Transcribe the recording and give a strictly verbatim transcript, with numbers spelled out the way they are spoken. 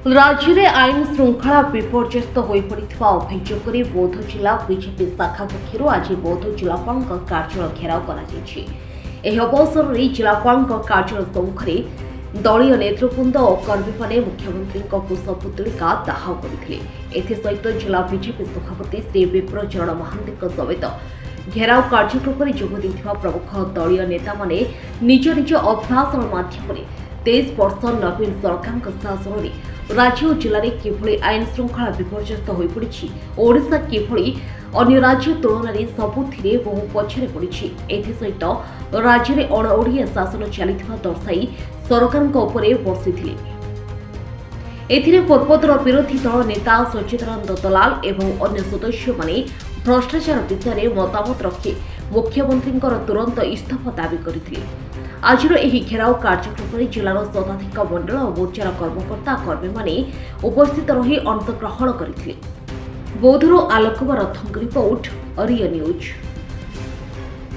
राज्य में आईन श्रृंखला विपर्यस्त हो पड़ा अभियोग बौद्ध जिला बीजेपी शाखा पक्षर आज बौद्ध जिलापाल कार्यालय घेराव कर अवसर में जिलापाल कार्यालय सम्मुखें दलीय नेतृवृंद और कर्मी मैंने मुख्यमंत्री कुशपुतलिका दाह करते एसहित जिला बीजेपी सभापति श्री विप्रचरण महांती समेत घेराव कार्यक्रम में जोग देथिबा प्रमुख दलीय नेता माने निज निज अभिभाषण माध्यम तेईस वर्ष नवीन सरकार शासन में राज्य और जिले में किभली आईन श्रृंखला विपर्यस्त हो पड़ी ओडिशा किभली अन्य राज्य तुलन में सबुथिरे बहु पछरे पड़ी एसहित राज्य में अणओडिया शासन चलिथिबा दर्शाई सरकार बर्षिथिले एथिरे पूर्वोत्तर विरोधी दल नेता सच्चिदानंद दलाल एवं अन्य सदस्य माने भ्रष्टाचार विषय में मतामत रखी मुख्यमंत्री तुरंत इस्तीफा दावी करथिले। आज घेराव कार्यक्रम में जिलार शताधिक मंडल और मोर्चार कर्मकर्ता कर्मी माने उपस्थित रही अंशग्रहण करथिले। बौद्धर आलोक रथंग रिपोर्ट, odianews।